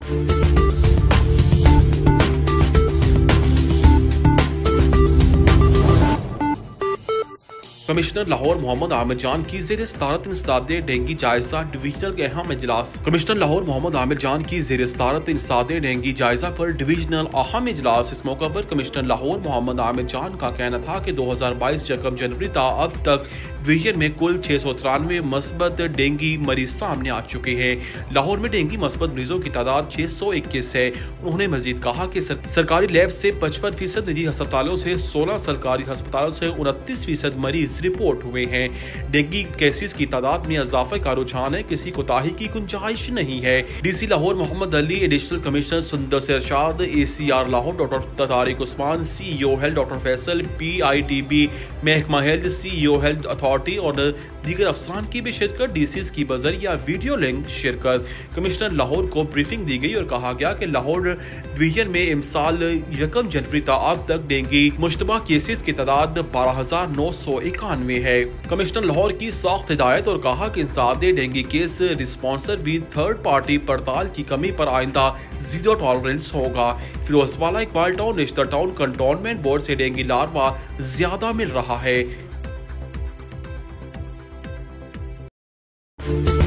Commissioner Lahore Mohammad Aamir जान की ज़ेर सदारत इंसदाद डेंगू जायजा डिवीजनल के अहम इजलास। कमिश्नर लाहौर मोहम्मद आमिर जान की ज़ेर सदारत इंसदाद डेंगू जायजा पर डिवीजनल अहम इजलास। इस मौका पर कमिश्नर लाहौर मोहम्मद आमिर जान का कहना था कि 2022 यकम जनवरी तक अब तक डिवीजन में कुल 693 मस्बत डेंगू मरीज सामने आ चुके हैं। लाहौर में डेंगू मस्बत मरीजों की तादाद 621 है। उन्होंने मजीद कहा कि सरकारी लैब से 55%, निजी अस्पतालों से 16, सरकारी अस्पतालों से 29% मरीज रिपोर्ट हुए हैं। डेंगू केसेस की तादाद में इजाफे का रुझान है, किसी कोताही की गुंजाइश नहीं है। DC Lahore Mohammad Ali, additional commissioner Sundar Irshad, ACR Lahore doctor Tariq Usman, CEO health doctor Faisal, PITB महकमा हेल्थ, CEO हेल्थ अथॉरिटी और दीगर अफसरान की भी शिरकत, DCs की बजरिया वीडियो लिंक शिरकत। कमिश्नर लाहौर को ब्रीफिंग दी गई और कहा गया कि लाहौर डिवीजन में इमसाल यकम जनवरी अब तक डेंगू मुश्तबा केसेस की तादाद 12,991 है। कमिश्नर लाहौर की सख्त हिदायत और कहा कि इंसदाद डेंगू केस रिस्पॉन्सर भी थर्ड पार्टी पड़ताल की कमी पर आइंदा जीरो टॉलरेंस होगा। फिरोजवाला, इकबाल टाउन, रिश्ता टाउन कंटोनमेंट बोर्ड से डेंगू लार्वा ज्यादा मिल रहा है।